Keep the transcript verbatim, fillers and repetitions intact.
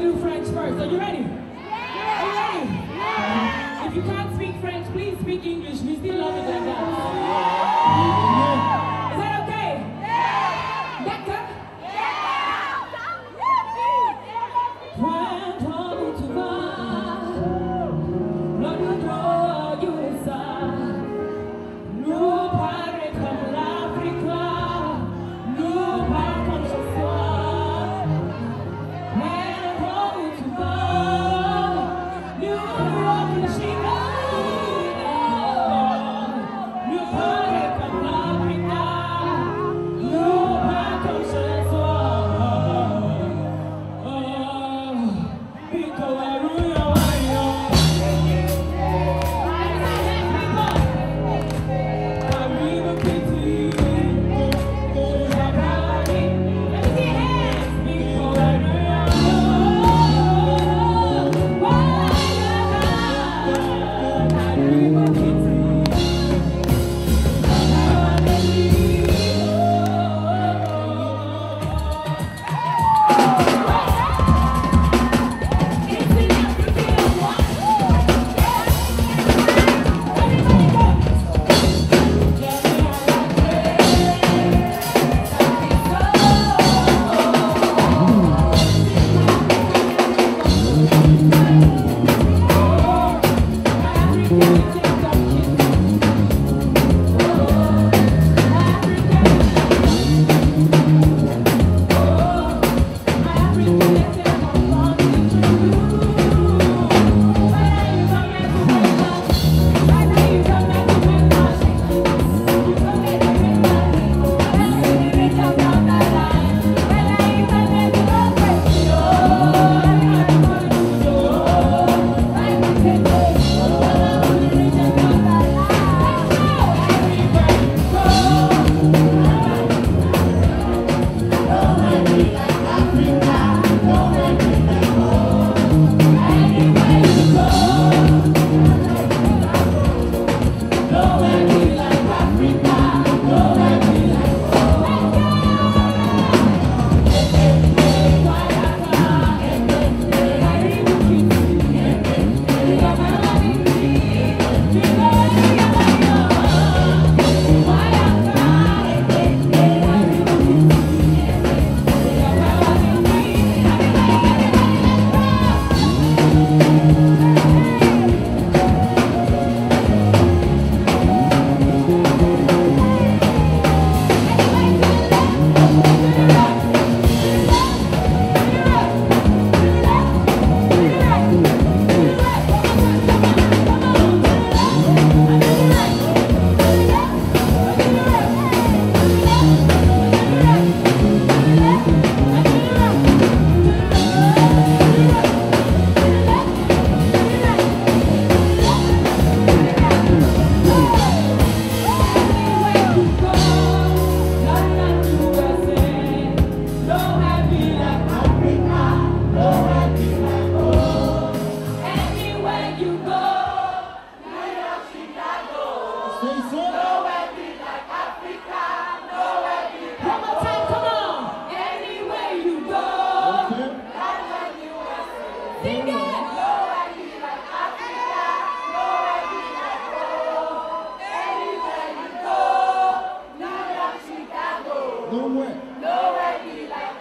do French first. Are you ready? Are you ready? If you can't speak French, please speak English. We still love it like that. Is that okay? D'accord? Pointe où tu vas, l'on nous drogue ça. Nous parlons comme l'Afrique, nous parlons comme ce soir. Pointe où tu vas, nous parlons comme Chicago. Nous parlons comme l'Afrique, nous parlons comme ce soir. Oh, Pico Aruyo, ayo. Arriba Kitty, go Jabari. Let me see your hands. Pico Aruyo, Arriba Kitty. Nowhere. Nowhere be like